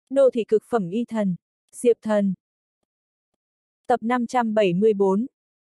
Đô thị cực phẩm y thần. Diệp Thần. Tập 574.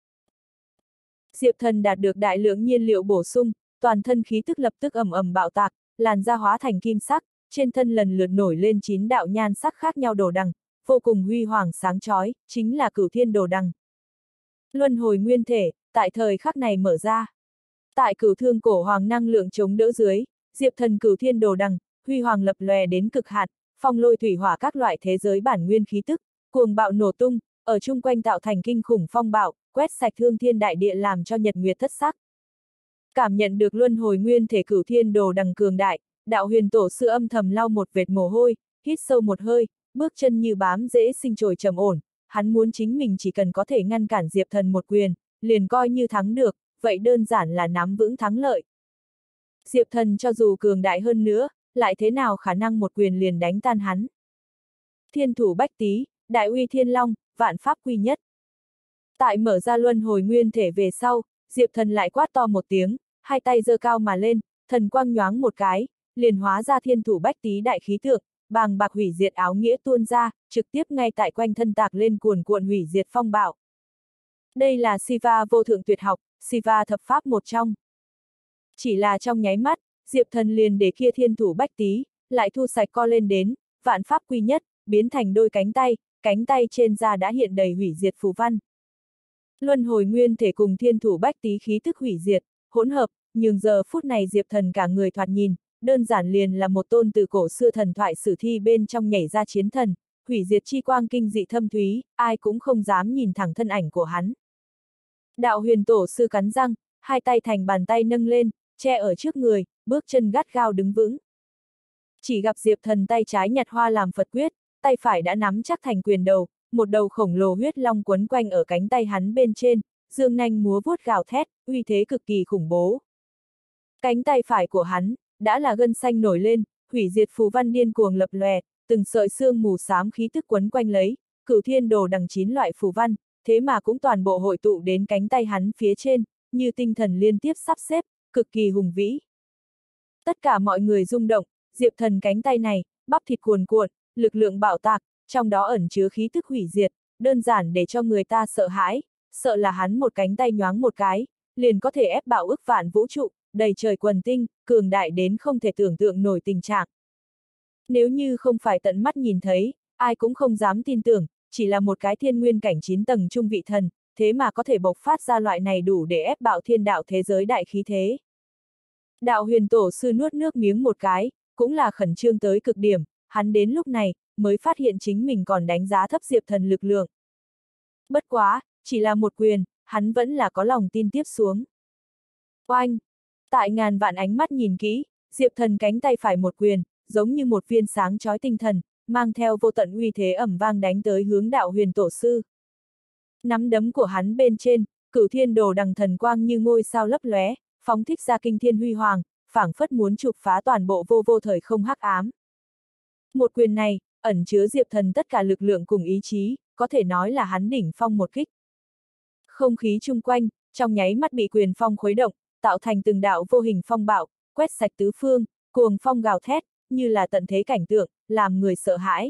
Diệp Thần đạt được đại lượng nhiên liệu bổ sung, toàn thân khí tức lập tức ầm ầm bạo tạc, làn da hóa thành kim sắc, trên thân lần lượt nổi lên 9 đạo nhan sắc khác nhau đồ đằng, vô cùng huy hoàng sáng chói, chính là Cửu Thiên Đồ Đằng. Luân hồi nguyên thể, tại thời khắc này mở ra. Tại Cửu Thương Cổ Hoàng năng lượng chống đỡ dưới, Diệp Thần Cửu Thiên Đồ Đằng, huy hoàng lập lòe đến cực hạn, phong lôi thủy hỏa các loại thế giới bản nguyên khí tức, cuồng bạo nổ tung, ở chung quanh tạo thành kinh khủng phong bạo, quét sạch thương thiên đại địa làm cho nhật nguyệt thất sắc. Cảm nhận được luân hồi nguyên thể Cửu Thiên Đồ Đằng cường đại, Đạo Huyền Tổ sư âm thầm lau một vệt mồ hôi, hít sâu một hơi, bước chân như bám rễ sinh trồi trầm ổn, hắn muốn chính mình chỉ cần có thể ngăn cản Diệp Thần một quyền, liền coi như thắng được, vậy đơn giản là nắm vững thắng lợi. Diệp Thần cho dù cường đại hơn nữa, lại thế nào khả năng một quyền liền đánh tan hắn. Thiên thủ bách tý, đại uy thiên long, vạn pháp quy nhất. Tại mở ra luân hồi nguyên thể về sau, Diệp Thần lại quát to một tiếng, hai tay giơ cao mà lên, thần quang nhoáng một cái, liền hóa ra thiên thủ bách tý đại khí tượng, bàng bạc hủy diệt áo nghĩa tuôn ra, trực tiếp ngay tại quanh thân tạc lên cuồn cuộn hủy diệt phong bạo. Đây là Siva vô thượng tuyệt học, Siva thập pháp một trong. Chỉ là trong nháy mắt, Diệp Thần liền để kia thiên thủ bách tý, lại thu sạch co lên đến, vạn pháp quy nhất, biến thành đôi cánh tay trên da đã hiện đầy hủy diệt phù văn. Luân hồi nguyên thể cùng thiên thủ bách tý khí tức hủy diệt, hỗn hợp, nhưng giờ phút này Diệp Thần cả người thoạt nhìn, đơn giản liền là một tôn từ cổ xưa thần thoại sử thi bên trong nhảy ra chiến thần, hủy diệt chi quang kinh dị thâm thúy, ai cũng không dám nhìn thẳng thân ảnh của hắn. Đạo Huyền Tổ sư cắn răng, hai tay thành bàn tay nâng lên, che ở trước người, bước chân gắt gao đứng vững. Chỉ gặp Diệp Thần tay trái nhặt hoa làm Phật quyết, tay phải đã nắm chắc thành quyền đầu, một đầu khổng lồ huyết long quấn quanh ở cánh tay hắn bên trên, dương nanh múa vuốt gào thét, uy thế cực kỳ khủng bố. Cánh tay phải của hắn, đã là gân xanh nổi lên, hủy diệt phù văn điên cuồng lập lòe, từng sợi xương mù xám khí tức quấn quanh lấy, Cửu Thiên Đồ Đằng 9 loại phù văn, thế mà cũng toàn bộ hội tụ đến cánh tay hắn phía trên, như tinh thần liên tiếp sắp xếp, cực kỳ hùng vĩ. Tất cả mọi người rung động, Diệp Thần cánh tay này, bắp thịt cuồn cuộn, lực lượng bạo tạc, trong đó ẩn chứa khí tức hủy diệt, đơn giản để cho người ta sợ hãi, sợ là hắn một cánh tay nhoáng một cái, liền có thể ép bạo ức vạn vũ trụ, đầy trời quần tinh, cường đại đến không thể tưởng tượng nổi tình trạng. Nếu như không phải tận mắt nhìn thấy, ai cũng không dám tin tưởng, chỉ là một cái thiên nguyên cảnh 9 tầng trung vị thần, thế mà có thể bộc phát ra loại này đủ để ép bạo thiên đạo thế giới đại khí thế. Đạo Huyền Tổ sư nuốt nước miếng một cái, cũng là khẩn trương tới cực điểm, hắn đến lúc này, mới phát hiện chính mình còn đánh giá thấp Diệp Thần lực lượng. Bất quá, chỉ là một quyền, hắn vẫn là có lòng tin tiếp xuống. Oanh! Tại ngàn vạn ánh mắt nhìn kỹ, Diệp Thần cánh tay phải một quyền, giống như một viên sáng chói tinh thần, mang theo vô tận uy thế ầm vang đánh tới hướng Đạo Huyền Tổ sư. Nắm đấm của hắn bên trên, Cửu Thiên Đồ Đằng thần quang như ngôi sao lấp lóe, phóng thích ra kinh thiên huy hoàng, phảng phất muốn chụp phá toàn bộ vô vô thời không hắc ám. Một quyền này, ẩn chứa Diệp Thần tất cả lực lượng cùng ý chí, có thể nói là hắn đỉnh phong một kích. Không khí chung quanh, trong nháy mắt bị quyền phong khuấy động, tạo thành từng đạo vô hình phong bạo, quét sạch tứ phương, cuồng phong gào thét, như là tận thế cảnh tượng, làm người sợ hãi.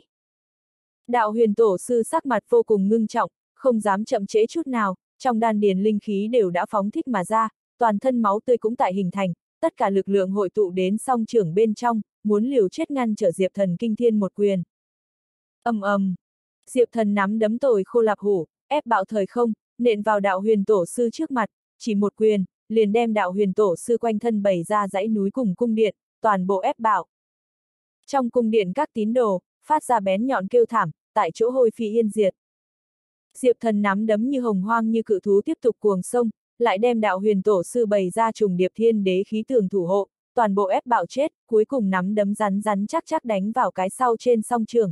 Đạo Huyền Tổ sư sắc mặt vô cùng ngưng trọng, không dám chậm trễ chút nào, trong đan điền linh khí đều đã phóng thích mà ra, toàn thân máu tươi cũng tại hình thành, tất cả lực lượng hội tụ đến song trưởng bên trong, muốn liều chết ngăn trở Diệp Thần kinh thiên một quyền. Ầm ầm, Diệp Thần nắm đấm tồi khô lạp hủ, ép bạo thời không, nện vào Đạo Huyền Tổ sư trước mặt, chỉ một quyền, liền đem Đạo Huyền Tổ sư quanh thân bày ra dãy núi cùng cung điện, toàn bộ ép bạo. Trong cung điện các tín đồ, phát ra bén nhọn kêu thảm, tại chỗ hôi phi yên diệt. Diệp Thần nắm đấm như hồng hoang như cự thú tiếp tục cuồng sông, lại đem Đạo Huyền Tổ sư bày ra trùng điệp thiên đế khí tường thủ hộ, toàn bộ ép bạo chết, cuối cùng nắm đấm rắn rắn chắc chắc đánh vào cái sau trên song trường.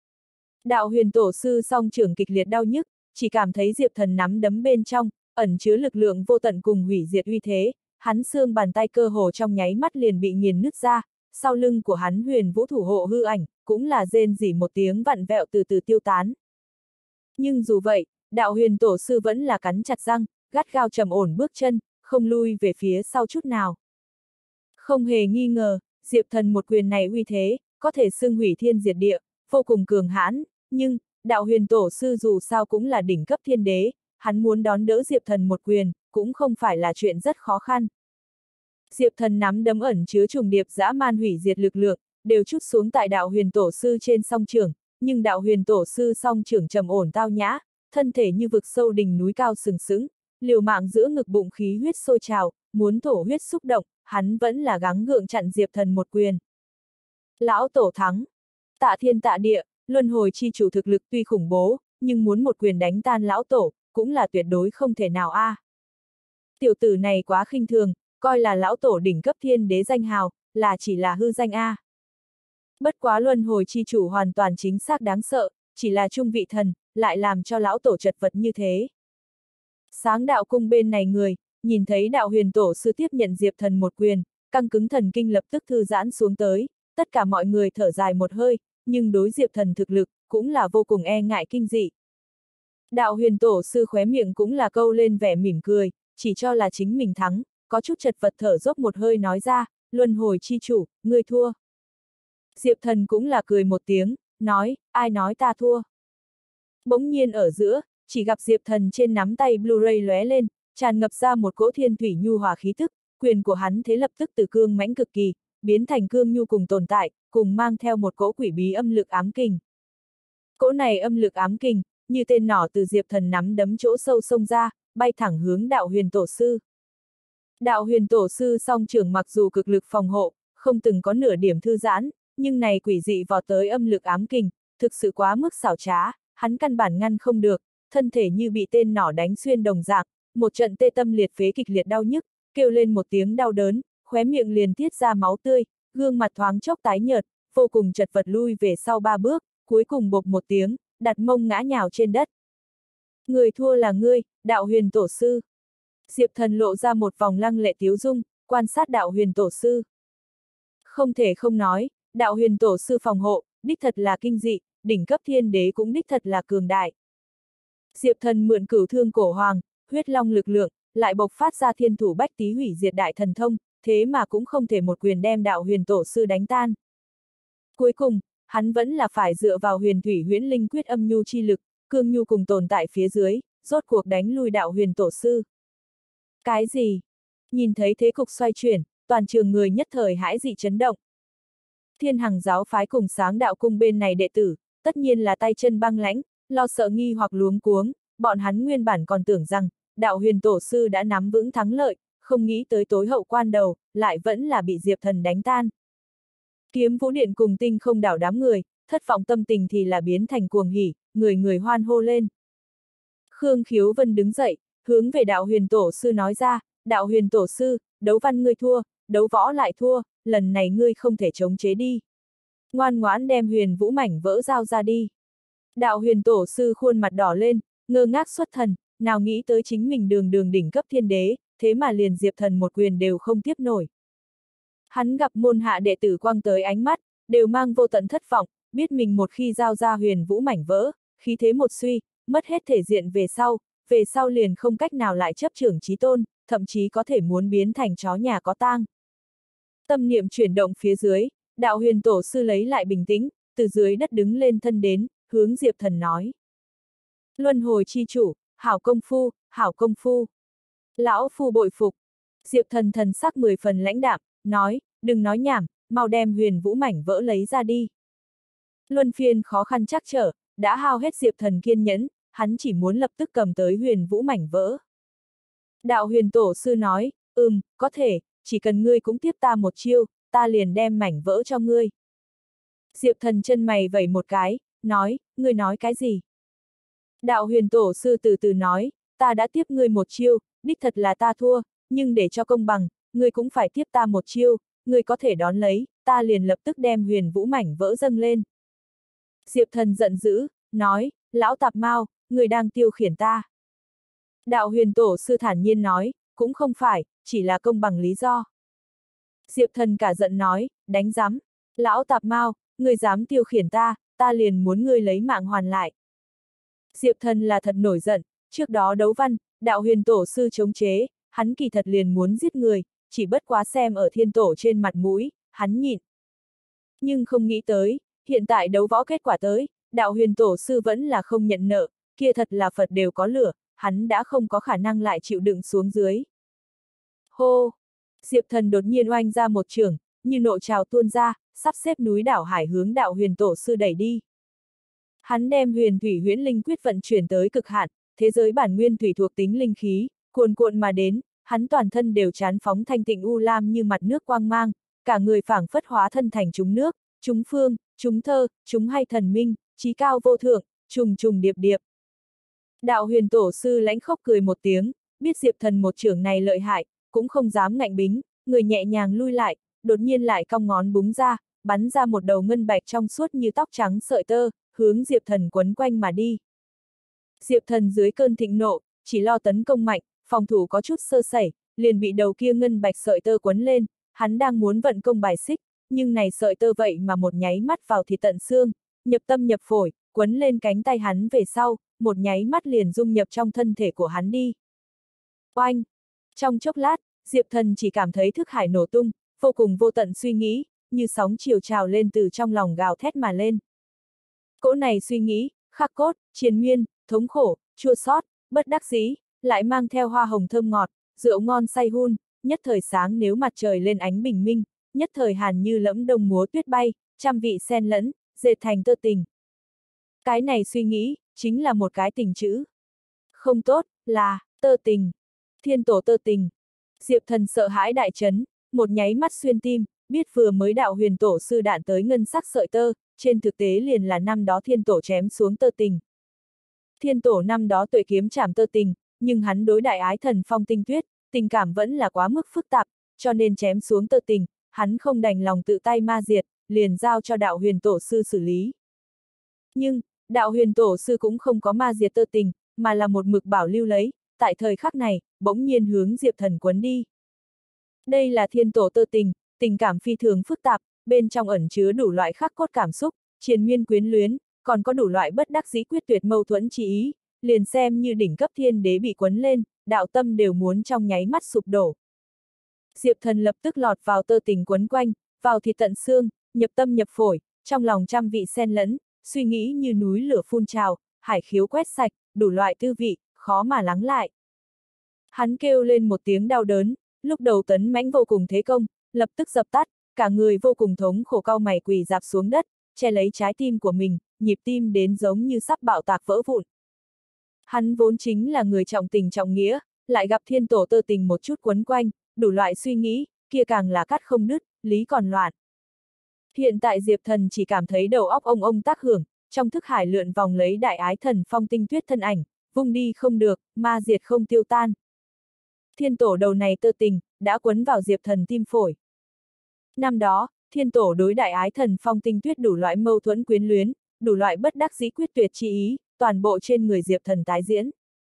Đạo Huyền Tổ sư song trường kịch liệt đau nhức, chỉ cảm thấy Diệp Thần nắm đấm bên trong, ẩn chứa lực lượng vô tận cùng hủy diệt uy thế, hắn xương bàn tay cơ hồ trong nháy mắt liền bị nghiền nứt ra, sau lưng của hắn Huyền Vũ thủ hộ hư ảnh, cũng là rên rỉ một tiếng vặn vẹo từ từ tiêu tán. Nhưng dù vậy, Đạo Huyền Tổ sư vẫn là cắn chặt răng, gắt gao trầm ổn bước chân, không lui về phía sau chút nào. Không hề nghi ngờ, Diệp Thần một quyền này uy thế, có thể xưng hủy thiên diệt địa, vô cùng cường hãn, nhưng, đạo huyền tổ sư dù sao cũng là đỉnh cấp thiên đế, hắn muốn đón đỡ Diệp Thần một quyền, cũng không phải là chuyện rất khó khăn. Diệp Thần nắm đấm ẩn chứa trùng điệp dã man hủy diệt lực lượng, đều trút xuống tại đạo huyền tổ sư trên song trưởng, nhưng đạo huyền tổ sư song trưởng trầm ổn tao nhã, thân thể như vực sâu đỉnh núi cao sừng sững, liều mạng giữa ngực bụng khí huyết sôi trào, muốn thổ huyết xúc động, hắn vẫn là gắng gượng chặn Diệp Thần một quyền. Lão tổ thắng. Tạ thiên tạ địa, luân hồi chi chủ thực lực tuy khủng bố, nhưng muốn một quyền đánh tan lão tổ, cũng là tuyệt đối không thể nào a. Tiểu tử này quá khinh thường, coi là lão tổ đỉnh cấp thiên đế danh hào, là chỉ là hư danh a. Bất quá luân hồi chi chủ hoàn toàn chính xác đáng sợ, chỉ là trung vị thần, lại làm cho lão tổ chật vật như thế. Sáng đạo cung bên này người, nhìn thấy đạo huyền tổ sư tiếp nhận Diệp Thần một quyền, căng cứng thần kinh lập tức thư giãn xuống tới, tất cả mọi người thở dài một hơi, nhưng đối Diệp Thần thực lực, cũng là vô cùng e ngại kinh dị. Đạo huyền tổ sư khóe miệng cũng là câu lên vẻ mỉm cười, chỉ cho là chính mình thắng, có chút chật vật thở dốc một hơi nói ra, luân hồi chi chủ, ngươi thua. Diệp Thần cũng là cười một tiếng, nói, ai nói ta thua. Bỗng nhiên ở giữa, chỉ gặp Diệp Thần trên nắm tay Blu-ray lóe lên, tràn ngập ra một cỗ thiên thủy nhu hòa khí tức, quyền của hắn thế lập tức từ cương mãnh cực kỳ, biến thành cương nhu cùng tồn tại, cùng mang theo một cỗ quỷ bí âm lực ám kình. Cỗ này âm lực ám kình, như tên nỏ từ Diệp Thần nắm đấm chỗ sâu xông ra, bay thẳng hướng đạo huyền tổ sư. Đạo huyền tổ sư song trưởng mặc dù cực lực phòng hộ, không từng có nửa điểm thư giãn, nhưng này quỷ dị vọt tới âm lực ám kình, thực sự quá mức xảo trá, hắn căn bản ngăn không được, thân thể như bị tên nỏ đánh xuyên đồng dạng, một trận tê tâm liệt phế kịch liệt đau nhức, kêu lên một tiếng đau đớn, khóe miệng liền tiết ra máu tươi, gương mặt thoáng chốc tái nhợt, vô cùng chật vật lui về sau 3 bước, cuối cùng bộp một tiếng, đặt mông ngã nhào trên đất. Người thua là ngươi, đạo huyền tổ sư. Diệp Thần lộ ra một vòng lăng lệ tiếu dung, quan sát đạo huyền tổ sư. Không thể không nói, đạo huyền tổ sư phòng hộ, đích thật là kinh dị, đỉnh cấp thiên đế cũng đích thật là cường đại. Diệp Thần mượn cửu thương cổ hoàng, huyết long lực lượng, lại bộc phát ra thiên thủ bách tý hủy diệt đại thần thông, thế mà cũng không thể một quyền đem đạo huyền tổ sư đánh tan. Cuối cùng, hắn vẫn là phải dựa vào huyền thủy huyễn linh quyết âm nhu chi lực, cương nhu cùng tồn tại phía dưới, rốt cuộc đánh lui đạo huyền tổ sư. Cái gì? Nhìn thấy thế cục xoay chuyển, toàn trường người nhất thời hãi dị chấn động. Thiên Hằng giáo phái cùng Sáng đạo cung bên này đệ tử, tất nhiên là tay chân băng lãnh, lo sợ nghi hoặc luống cuống, bọn hắn nguyên bản còn tưởng rằng, đạo huyền tổ sư đã nắm vững thắng lợi, không nghĩ tới tối hậu quan đầu, lại vẫn là bị Diệp Thần đánh tan. Kiếm Vũ Điện cùng Tinh Không đảo đám người, thất vọng tâm tình thì là biến thành cuồng hỉ, người người hoan hô lên. Khương Khiếu Vân đứng dậy, hướng về đạo huyền tổ sư nói ra, đạo huyền tổ sư, đấu văn ngươi thua, đấu võ lại thua, lần này ngươi không thể chống chế đi. Ngoan ngoãn đem huyền vũ mảnh vỡ giao ra đi. Đạo huyền tổ sư khuôn mặt đỏ lên, ngơ ngác xuất thần, nào nghĩ tới chính mình đường đường đỉnh cấp thiên đế, thế mà liền Diệp Thần một quyền đều không tiếp nổi. Hắn gặp môn hạ đệ tử quăng tới ánh mắt, đều mang vô tận thất vọng, biết mình một khi giao ra huyền vũ mảnh vỡ, khí thế một suy, mất hết thể diện về sau liền không cách nào lại chấp trưởng chí tôn, thậm chí có thể muốn biến thành chó nhà có tang. Tâm niệm chuyển động phía dưới, đạo huyền tổ sư lấy lại bình tĩnh, từ dưới đất đứng lên thân đến, hướng Diệp Thần nói. Luân hồi chi chủ, hảo công phu, hảo công phu. Lão phu bội phục. Diệp Thần thần sắc 10 phần lãnh đạm, nói, đừng nói nhảm, mau đem huyền vũ mảnh vỡ lấy ra đi. Luân phiên khó khăn trắc trở, đã hao hết Diệp Thần kiên nhẫn, hắn chỉ muốn lập tức cầm tới huyền vũ mảnh vỡ. Đạo huyền tổ sư nói, có thể, chỉ cần ngươi cũng tiếp ta một chiêu, ta liền đem mảnh vỡ cho ngươi. Diệp Thần chân mày vẩy một cái, nói, ngươi nói cái gì? Đạo huyền tổ sư từ từ nói, ta đã tiếp ngươi một chiêu, đích thật là ta thua, nhưng để cho công bằng, ngươi cũng phải tiếp ta một chiêu, ngươi có thể đón lấy, ta liền lập tức đem huyền vũ mảnh vỡ dâng lên. Diệp Thần giận dữ, nói, lão tạp mao, ngươi đang tiêu khiển ta. Đạo huyền tổ sư thản nhiên nói, cũng không phải, chỉ là công bằng lý do. Diệp Thần cả giận nói, đánh giám, lão tạp mao, ngươi dám tiêu khiển ta, ta liền muốn ngươi lấy mạng hoàn lại. Diệp Thần là thật nổi giận, trước đó đấu văn, đạo huyền tổ sư chống chế, hắn kỳ thật liền muốn giết người, chỉ bất quá xem ở thiên tổ trên mặt mũi, hắn nhịn. Nhưng không nghĩ tới, hiện tại đấu võ kết quả tới, đạo huyền tổ sư vẫn là không nhận nợ, kia thật là Phật đều có lửa, hắn đã không có khả năng lại chịu đựng xuống dưới. Hô! Diệp Thần đột nhiên oanh ra một chưởng, như nộ trào tuôn ra, sắp xếp núi đảo hải hướng đạo huyền tổ sư đẩy đi. Hắn đem huyền thủy huyễn linh quyết vận chuyển tới cực hạn, thế giới bản nguyên thủy thuộc tính linh khí, cuồn cuộn mà đến, hắn toàn thân đều trán phóng thanh tịnh u lam như mặt nước quang mang, cả người phảng phất hóa thân thành chúng nước, chúng phương, chúng thơ, chúng hay thần minh, chí cao vô thượng, trùng trùng điệp điệp. Đạo huyền tổ sư lãnh khốc cười một tiếng, biết Diệp Thần một chưởng này lợi hại, cũng không dám ngạnh bính, người nhẹ nhàng lui lại, đột nhiên lại cong ngón búng ra, bắn ra một đầu ngân bạch trong suốt như tóc trắng sợi tơ, hướng Diệp Thần quấn quanh mà đi. Diệp Thần dưới cơn thịnh nộ, chỉ lo tấn công mạnh, phòng thủ có chút sơ sẩy, liền bị đầu kia ngân bạch sợi tơ quấn lên, hắn đang muốn vận công bài xích, nhưng này sợi tơ vậy mà một nháy mắt vào thịt tận xương, nhập tâm nhập phổi, quấn lên cánh tay hắn về sau, một nháy mắt liền dung nhập trong thân thể của hắn đi. Oanh! Trong chốc lát, Diệp Thần chỉ cảm thấy thức hải nổ tung, vô cùng vô tận suy nghĩ, như sóng chiều trào lên từ trong lòng gào thét mà lên. Cỗ này suy nghĩ, khắc cốt, triền miên, thống khổ, chua xót, bất đắc dĩ, lại mang theo hoa hồng thơm ngọt, rượu ngon say hun, nhất thời sáng nếu mặt trời lên ánh bình minh, nhất thời hàn như lẫm đông múa tuyết bay, trăm vị xen lẫn, dệt thành tơ tình. Cái này suy nghĩ, chính là một cái tình chữ. Không tốt, là, tơ tình. Thiên tổ tơ tình. Diệp Thần sợ hãi đại chấn, một nháy mắt xuyên tim, biết vừa mới đạo huyền tổ sư đạn tới ngân sắc sợi tơ, trên thực tế liền là năm đó thiên tổ chém xuống tơ tình. Thiên tổ năm đó tuệ kiếm chảm tơ tình, nhưng hắn đối đại ái thần Phong Tinh Tuyết, tình cảm vẫn là quá mức phức tạp, cho nên chém xuống tơ tình, hắn không đành lòng tự tay ma diệt, liền giao cho đạo huyền tổ sư xử lý. Nhưng, đạo huyền tổ sư cũng không có ma diệt tơ tình, mà là một mực bảo lưu lấy, tại thời khắc này, bỗng nhiên hướng Diệp Thần quấn đi. Đây là thiên tổ tơ tình, tình cảm phi thường phức tạp, bên trong ẩn chứa đủ loại khắc cốt cảm xúc, triền miên quyến luyến, còn có đủ loại bất đắc dĩ quyết tuyệt mâu thuẫn chí ý, liền xem như đỉnh cấp thiên đế bị quấn lên, đạo tâm đều muốn trong nháy mắt sụp đổ. Diệp Thần lập tức lọt vào tơ tình quấn quanh, vào thịt tận xương, nhập tâm nhập phổi, trong lòng trăm vị xen lẫn, suy nghĩ như núi lửa phun trào, hải khiếu quét sạch, đủ loại tư vị, khó mà lắng lại. Hắn kêu lên một tiếng đau đớn, lúc đầu tấn mãnh vô cùng thế công, lập tức dập tắt, cả người vô cùng thống khổ cau mày quỳ rạp xuống đất, che lấy trái tim của mình, nhịp tim đến giống như sắp bạo tạc vỡ vụn. Hắn vốn chính là người trọng tình trọng nghĩa, lại gặp thiên tổ tơ tình một chút quấn quanh, đủ loại suy nghĩ, kia càng là cắt không đứt, lý còn loạn. Hiện tại Diệp Thần chỉ cảm thấy đầu óc ông tác hưởng, trong thức hải lượn vòng lấy đại ái thần Phong Tinh Tuyết thân ảnh, vung đi không được, ma diệt không tiêu tan. Thiên tổ đầu này tơ tình, đã quấn vào Diệp Thần tim phổi. Năm đó, thiên tổ đối đại ái thần Phong Tinh Tuyết đủ loại mâu thuẫn quyến luyến, đủ loại bất đắc dĩ quyết tuyệt chi ý, toàn bộ trên người Diệp Thần tái diễn.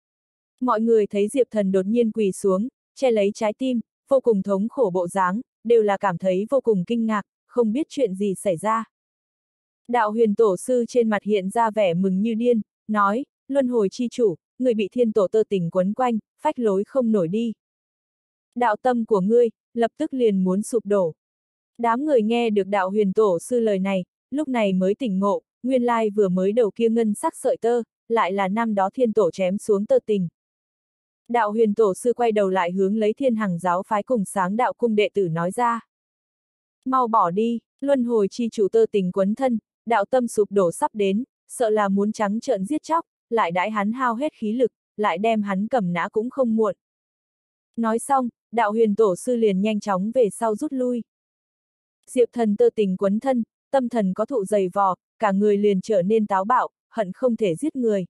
Mọi người thấy Diệp Thần đột nhiên quỳ xuống, che lấy trái tim, vô cùng thống khổ bộ dáng, đều là cảm thấy vô cùng kinh ngạc, không biết chuyện gì xảy ra. Đạo huyền tổ sư trên mặt hiện ra vẻ mừng như điên, nói, luân hồi chi chủ, người bị thiên tổ tơ tình quấn quanh, phách lối không nổi đi. Đạo tâm của ngươi, lập tức liền muốn sụp đổ. Đám người nghe được đạo huyền tổ sư lời này, lúc này mới tỉnh ngộ, nguyên lai vừa mới đầu kia ngân sắc sợi tơ, lại là năm đó thiên tổ chém xuống tơ tình. Đạo huyền tổ sư quay đầu lại hướng lấy Thiên Hằng giáo phái cùng Sáng đạo cung đệ tử nói ra. Mau bỏ đi, luân hồi chi chủ tơ tình quấn thân, đạo tâm sụp đổ sắp đến, sợ là muốn trắng trợn giết chóc, lại đãi hắn hao hết khí lực, lại đem hắn cầm nã cũng không muộn. Nói xong, đạo huyền tổ sư liền nhanh chóng về sau rút lui. Diệp Thần tơ tình quấn thân, tâm thần có thụ dày vò, cả người liền trở nên táo bạo, hận không thể giết người.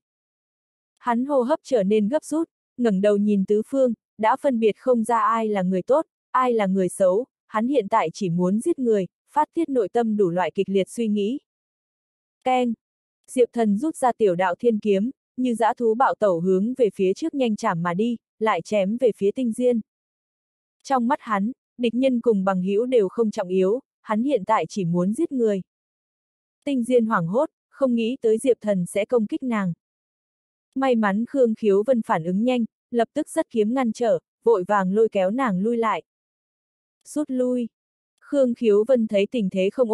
Hắn hô hấp trở nên gấp rút, ngẩng đầu nhìn tứ phương, đã phân biệt không ra ai là người tốt, ai là người xấu, hắn hiện tại chỉ muốn giết người, phát tiết nội tâm đủ loại kịch liệt suy nghĩ. Keng! Diệp Thần rút ra tiểu đạo thiên kiếm, như dã thú bạo tẩu hướng về phía trước nhanh chảm mà đi, lại chém về phía Tinh Diên. Trong mắt hắn, địch nhân cùng bằng hữu đều không trọng yếu, hắn hiện tại chỉ muốn giết người. Tinh Diên hoảng hốt, không nghĩ tới Diệp Thần sẽ công kích nàng. May mắn Khương Khiếu Vân phản ứng nhanh, lập tức giất kiếm ngăn trở, vội vàng lôi kéo nàng lui lại. Rút lui. Khương Khiếu Vân thấy tình thế không ổn,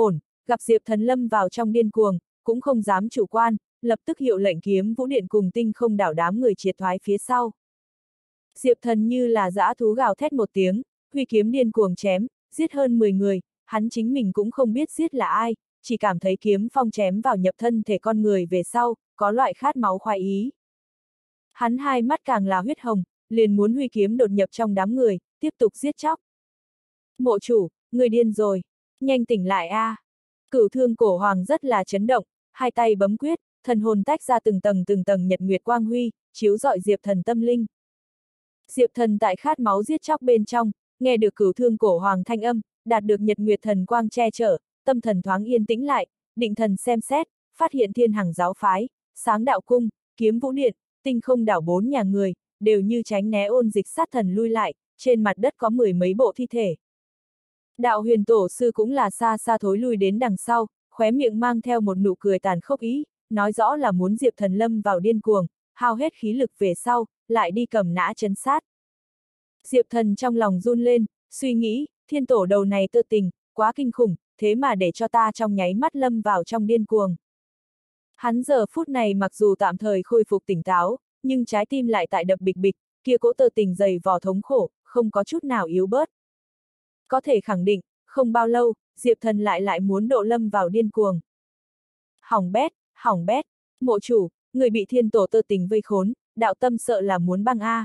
gặp Diệp Thần lâm vào trong điên cuồng, cũng không dám chủ quan, lập tức hiệu lệnh kiếm vũ điện cùng tinh không đảo đám người triệt thoái phía sau. Diệp Thần như là dã thú gào thét một tiếng, huy kiếm điên cuồng chém, giết hơn 10 người, hắn chính mình cũng không biết giết là ai, chỉ cảm thấy kiếm phong chém vào nhập thân thể con người về sau, có loại khát máu khoái ý. Hắn hai mắt càng là huyết hồng, liền muốn huy kiếm đột nhập trong đám người, tiếp tục giết chóc. Mộ chủ, người điên rồi, nhanh tỉnh lại a! Cửu Thương Cổ Hoàng rất là chấn động, hai tay bấm quyết, thần hồn tách ra từng tầng nhật nguyệt quang huy, chiếu rọi Diệp Thần tâm linh. Diệp Thần tại khát máu giết chóc bên trong, nghe được Cửu Thương Cổ Hoàng thanh âm, đạt được nhật nguyệt thần quang che chở, tâm thần thoáng yên tĩnh lại, định thần xem xét, phát hiện Thiên Hằng giáo phái, Sáng Đạo cung, Kiếm Vũ điện, Tinh Không đảo 4 nhà người, đều như tránh né ôn dịch sát thần lui lại, trên mặt đất có 10 mấy bộ thi thể. Đạo Huyền Tổ sư cũng là xa xa thối lui đến đằng sau, khóe miệng mang theo một nụ cười tàn khốc ý, nói rõ là muốn Diệp Thần lâm vào điên cuồng, hao hết khí lực về sau, lại đi cầm nã trấn sát. Diệp Thần trong lòng run lên, suy nghĩ, thiên tổ đầu này tơ tình, quá kinh khủng, thế mà để cho ta trong nháy mắt lâm vào trong điên cuồng. Hắn giờ phút này mặc dù tạm thời khôi phục tỉnh táo, nhưng trái tim lại tại đập bịch bịch, kia cỗ tơ tình dày vò thống khổ, không có chút nào yếu bớt. Có thể khẳng định, không bao lâu, Diệp Thần lại muốn độ lâm vào điên cuồng. Hỏng bét, mộ chủ, người bị thiên tổ tơ tình vây khốn, đạo tâm sợ là muốn băng a.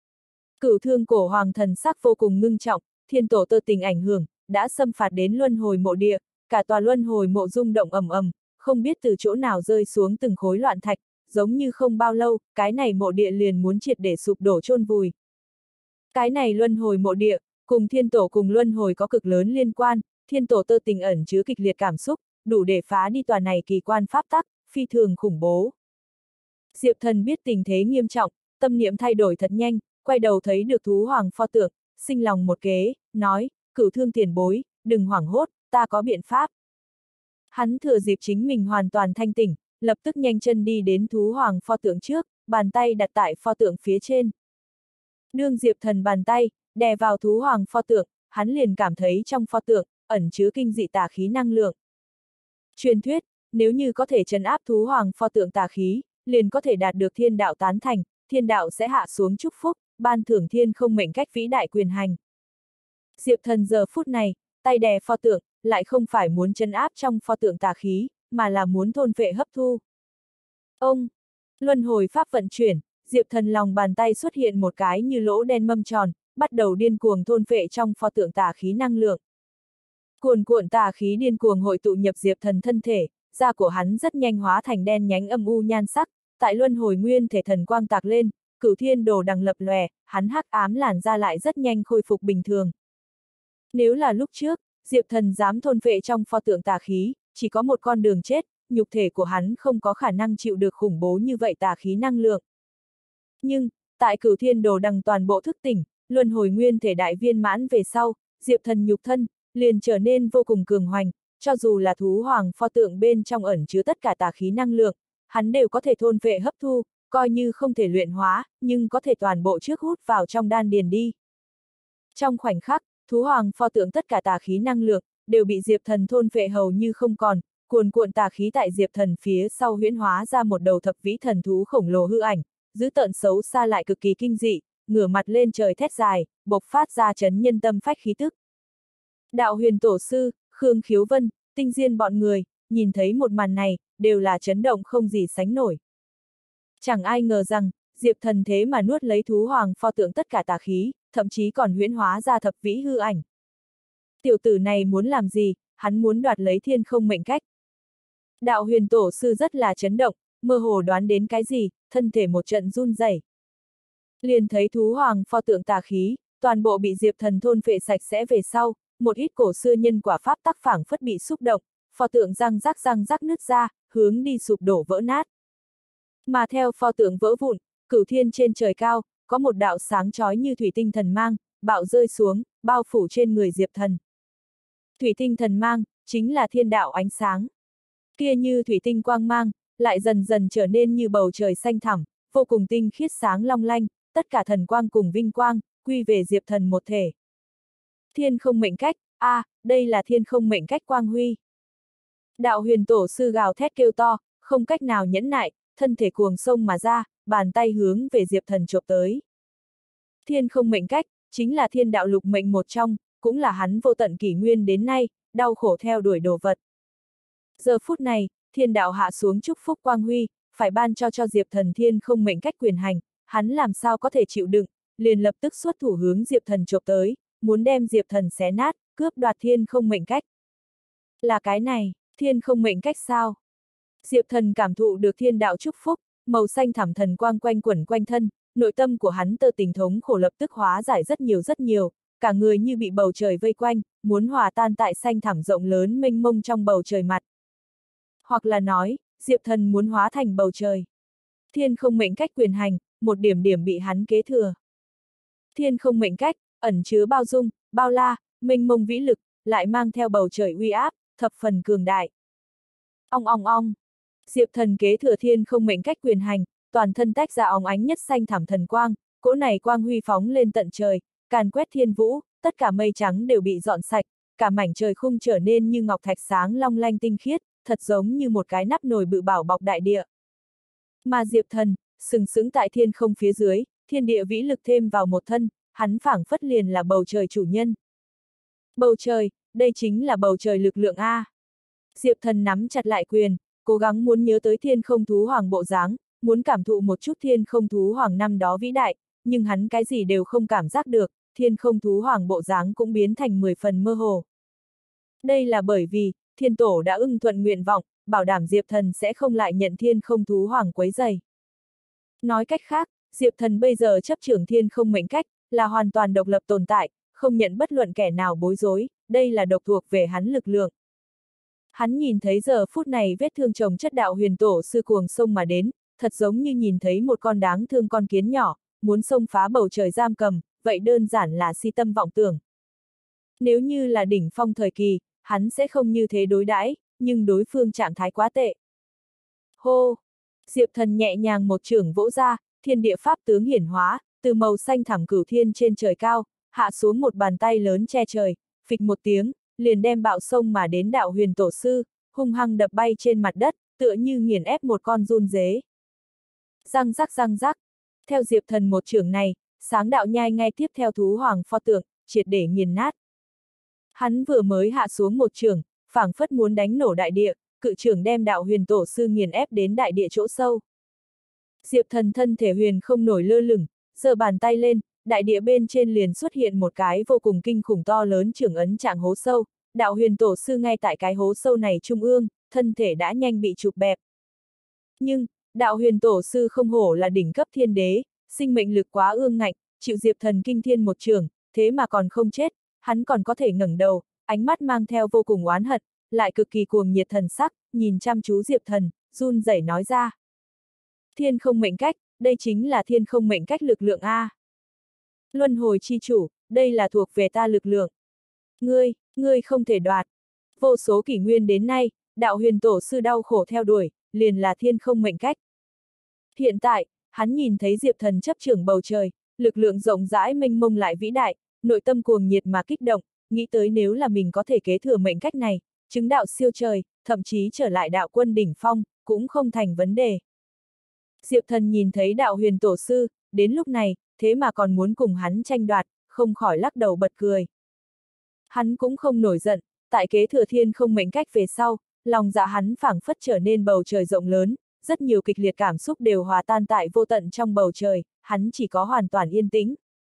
Cửu Thương Cổ Hoàng thần sắc vô cùng ngưng trọng, thiên tổ tơ tình ảnh hưởng, đã xâm phạt đến luân hồi mộ địa, cả tòa luân hồi mộ rung động ầm ầm, không biết từ chỗ nào rơi xuống từng khối loạn thạch, giống như không bao lâu, cái này mộ địa liền muốn triệt để sụp đổ chôn vùi. Cái này luân hồi mộ địa, cùng thiên tổ cùng luân hồi có cực lớn liên quan, thiên tổ tơ tình ẩn chứa kịch liệt cảm xúc, đủ để phá đi tòa này kỳ quan pháp tắc, phi thường khủng bố. Diệp Thần biết tình thế nghiêm trọng, tâm niệm thay đổi thật nhanh, quay đầu thấy được thú hoàng pho tượng, sinh lòng một kế, nói, Cửu Thương tiền bối, đừng hoảng hốt, ta có biện pháp. Hắn thừa dịp chính mình hoàn toàn thanh tỉnh, lập tức nhanh chân đi đến thú hoàng pho tượng trước, bàn tay đặt tại pho tượng phía trên. Đương Diệp Thần bàn tay đè vào thú hoàng pho tượng, hắn liền cảm thấy trong pho tượng ẩn chứa kinh dị tà khí năng lượng. Truyền thuyết, nếu như có thể trấn áp thú hoàng pho tượng tà khí, liền có thể đạt được thiên đạo tán thành, thiên đạo sẽ hạ xuống chúc phúc, ban thưởng thiên không mệnh cách vĩ đại quyền hành. Diệp Thần giờ phút này, tay đè pho tượng, lại không phải muốn trấn áp trong pho tượng tà khí, mà là muốn thôn phệ hấp thu. Ông, luân hồi pháp vận chuyển, Diệp Thần lòng bàn tay xuất hiện một cái như lỗ đen mâm tròn, bắt đầu điên cuồng thôn phệ trong pho tượng tà khí năng lượng. Cuồn cuộn tà khí điên cuồng hội tụ nhập Diệp Thần thân thể, da của hắn rất nhanh hóa thành đen nhánh âm u nhan sắc, tại luân hồi nguyên thể thần quang tạc lên, Cửu Thiên Đồ đằng lập lòe, hắn hắc ám làn da lại rất nhanh khôi phục bình thường. Nếu là lúc trước, Diệp Thần dám thôn phệ trong pho tượng tà khí, chỉ có một con đường chết, nhục thể của hắn không có khả năng chịu được khủng bố như vậy tà khí năng lượng. Nhưng, tại Cửu Thiên Đồ đằng toàn bộ thức tỉnh, luân hồi nguyên thể đại viên mãn về sau, Diệp Thần nhục thân liền trở nên vô cùng cường hoành, cho dù là thú hoàng pho tượng bên trong ẩn chứa tất cả tà khí năng lượng, hắn đều có thể thôn phệ hấp thu, coi như không thể luyện hóa, nhưng có thể toàn bộ trước hút vào trong đan điền đi. Trong khoảnh khắc, thú hoàng pho tượng tất cả tà khí năng lượng đều bị Diệp Thần thôn phệ hầu như không còn, cuồn cuộn tà khí tại Diệp Thần phía sau huyễn hóa ra một đầu thập vĩ thần thú khổng lồ hư ảnh, dữ tợn xấu xa lại cực kỳ kinh dị, ngửa mặt lên trời thét dài, bộc phát ra chấn nhân tâm phách khí tức. Đạo Huyền Tổ sư, Khương Khiếu Vân, Tinh Diên bọn người, nhìn thấy một màn này, đều là chấn động không gì sánh nổi. Chẳng ai ngờ rằng, Diệp Thần thế mà nuốt lấy thú hoàng pho tượng tất cả tà khí, thậm chí còn huyễn hóa ra thập vĩ hư ảnh. Tiểu tử này muốn làm gì, hắn muốn đoạt lấy thiên không mệnh cách. Đạo Huyền Tổ sư rất là chấn động, mơ hồ đoán đến cái gì, thân thể một trận run rẩy. Liền thấy thú hoàng pho tượng tà khí, toàn bộ bị Diệp Thần thôn phệ sạch sẽ về sau, một ít cổ xưa nhân quả pháp tắc phảng phất bị xúc động, pho tượng răng rắc nứt ra, hướng đi sụp đổ vỡ nát. Mà theo pho tượng vỡ vụn, Cửu Thiên trên trời cao, có một đạo sáng chói như thủy tinh thần mang, bạo rơi xuống, bao phủ trên người Diệp Thần. Thủy tinh thần mang, chính là thiên đạo ánh sáng. Kia như thủy tinh quang mang, lại dần dần trở nên như bầu trời xanh thẳm, vô cùng tinh khiết sáng long lanh, tất cả thần quang cùng vinh quang, quy về Diệp Thần một thể. Thiên không mệnh cách, đây là thiên không mệnh cách quang huy. Đạo huyền tổ sư gào thét kêu to, không cách nào nhẫn nại, thân thể cuồng xông mà ra, bàn tay hướng về Diệp Thần chộp tới. Thiên không mệnh cách, chính là thiên đạo lục mệnh một trong, cũng là hắn vô tận kỷ nguyên đến nay, đau khổ theo đuổi đồ vật. Giờ phút này, thiên đạo hạ xuống chúc phúc quang huy, phải ban cho Diệp Thần thiên không mệnh cách quyền hành, hắn làm sao có thể chịu đựng, liền lập tức xuất thủ hướng Diệp Thần chộp tới, muốn đem Diệp Thần xé nát, cướp đoạt thiên không mệnh cách. Là cái này, thiên không mệnh cách sao? Diệp Thần cảm thụ được thiên đạo chúc phúc, màu xanh thẳm thần quang quanh quẩn quanh thân, nội tâm của hắn tơ tình thống khổ lập tức hóa giải rất nhiều, cả người như bị bầu trời vây quanh, muốn hòa tan tại xanh thẳm rộng lớn mênh mông trong bầu trời mặt. Hoặc là nói, Diệp Thần muốn hóa thành bầu trời. Thiên không mệnh cách quyền hành, một điểm điểm bị hắn kế thừa. Thiên không mệnh cách, ẩn chứa bao dung, bao la, mênh mông vĩ lực, lại mang theo bầu trời uy áp, thập phần cường đại. Ong ong ong. Diệp Thần kế thừa thiên không mệnh cách quyền hành, toàn thân tách ra óng ánh nhất xanh thẳm thần quang, cỗ này quang huy phóng lên tận trời, càn quét thiên vũ, tất cả mây trắng đều bị dọn sạch, cả mảnh trời khung trở nên như ngọc thạch sáng long lanh tinh khiết, thật giống như một cái nắp nồi bự bảo bọc đại địa. Mà Diệp Thần, sừng sững tại thiên không phía dưới, thiên địa vĩ lực thêm vào một thân, hắn phảng phất liền là bầu trời chủ nhân. Bầu trời, đây chính là bầu trời lực lượng A. Diệp Thần nắm chặt lại quyền, cố gắng muốn nhớ tới thiên không thú hoàng bộ dáng, muốn cảm thụ một chút thiên không thú hoàng năm đó vĩ đại, nhưng hắn cái gì đều không cảm giác được, thiên không thú hoàng bộ dáng cũng biến thành 10 phần mơ hồ. Đây là bởi vì, thiên tổ đã ưng thuận nguyện vọng, bảo đảm Diệp Thần sẽ không lại nhận thiên không thú hoàng quấy rầy. Nói cách khác, Diệp Thần bây giờ chấp trưởng thiên không mệnh cách, là hoàn toàn độc lập tồn tại, không nhận bất luận kẻ nào bối rối, đây là độc thuộc về hắn lực lượng. Hắn nhìn thấy giờ phút này vết thương chồng chất đạo huyền tổ sư cuồng xông mà đến, thật giống như nhìn thấy một con đáng thương con kiến nhỏ, muốn xông phá bầu trời giam cầm, vậy đơn giản là si tâm vọng tưởng. Nếu như là đỉnh phong thời kỳ, hắn sẽ không như thế đối đãi, nhưng đối phương trạng thái quá tệ. Hô! Diệp Thần nhẹ nhàng một chưởng vỗ ra, thiên địa pháp tướng hiển hóa, từ màu xanh thẳm cửu thiên trên trời cao, hạ xuống một bàn tay lớn che trời, phịch một tiếng, liền đem bạo sông mà đến đạo huyền tổ sư, hung hăng đập bay trên mặt đất, tựa như nghiền ép một con giun dế. Răng rắc, theo Diệp Thần một chưởng này, sáng đạo nhai ngay tiếp theo thú hoàng pho tượng, triệt để nghiền nát. Hắn vừa mới hạ xuống một chưởng, phảng phất muốn đánh nổ đại địa, cự chưởng đem đạo huyền tổ sư nghiền ép đến đại địa chỗ sâu. Diệp Thần thân thể huyền không nổi lơ lửng, giơ bàn tay lên, đại địa bên trên liền xuất hiện một cái vô cùng kinh khủng to lớn chưởng ấn trạng hố sâu, đạo huyền tổ sư ngay tại cái hố sâu này trung ương, thân thể đã nhanh bị chụp bẹp. Nhưng, đạo huyền tổ sư không hổ là đỉnh cấp thiên đế, sinh mệnh lực quá ương ngạnh, chịu Diệp Thần kinh thiên một chưởng, thế mà còn không chết, hắn còn có thể ngẩng đầu, ánh mắt mang theo vô cùng oán hận, lại cực kỳ cuồng nhiệt thần sắc, nhìn chăm chú Diệp Thần, run rẩy nói ra. Thiên không mệnh cách, đây chính là thiên không mệnh cách lực lượng A. Luân hồi chi chủ, đây là thuộc về ta lực lượng. Ngươi không thể đoạt. Vô số kỷ nguyên đến nay, đạo huyền tổ sư đau khổ theo đuổi, liền là thiên không mệnh cách. Hiện tại, hắn nhìn thấy Diệp Thần chấp trưởng bầu trời, lực lượng rộng rãi mênh mông lại vĩ đại, nội tâm cuồng nhiệt mà kích động, nghĩ tới nếu là mình có thể kế thừa mệnh cách này, chứng đạo siêu trời, thậm chí trở lại đạo quân đỉnh phong, cũng không thành vấn đề. Diệp Thần nhìn thấy đạo huyền tổ sư, đến lúc này, thế mà còn muốn cùng hắn tranh đoạt, không khỏi lắc đầu bật cười. Hắn cũng không nổi giận, tại kế thừa thiên không mệnh cách về sau, lòng dạ hắn phảng phất trở nên bầu trời rộng lớn, rất nhiều kịch liệt cảm xúc đều hòa tan tại vô tận trong bầu trời, hắn chỉ có hoàn toàn yên tĩnh.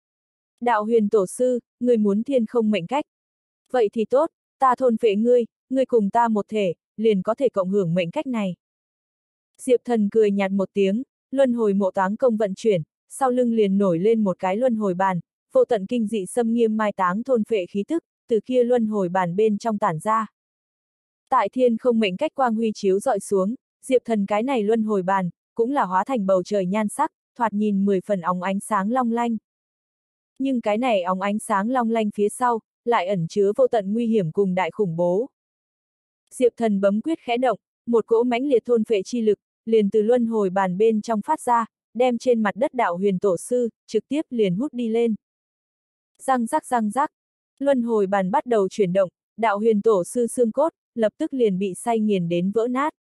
Đạo huyền tổ sư, người muốn thiên không mệnh cách. Vậy thì tốt, ta thôn phệ ngươi cùng ta một thể, liền có thể cộng hưởng mệnh cách này. Diệp Thần cười nhạt một tiếng, luân hồi mộ táng công vận chuyển, sau lưng liền nổi lên một cái luân hồi bàn, vô tận kinh dị xâm nghiêm mai táng thôn phệ khí tức, từ kia luân hồi bàn bên trong tản ra. Tại thiên không mệnh cách quang huy chiếu dọi xuống, Diệp Thần cái này luân hồi bàn, cũng là hóa thành bầu trời nhan sắc, thoạt nhìn 10 phần óng ánh sáng long lanh. Nhưng cái này óng ánh sáng long lanh phía sau, lại ẩn chứa vô tận nguy hiểm cùng đại khủng bố. Diệp Thần bấm quyết khẽ động, một cỗ mãnh liệt thôn phệ chi lực, liền từ luân hồi bàn bên trong phát ra, đem trên mặt đất đạo huyền tổ sư, trực tiếp liền hút đi lên. Răng rắc, luân hồi bàn bắt đầu chuyển động, đạo huyền tổ sư xương cốt, lập tức liền bị xay nghiền đến vỡ nát.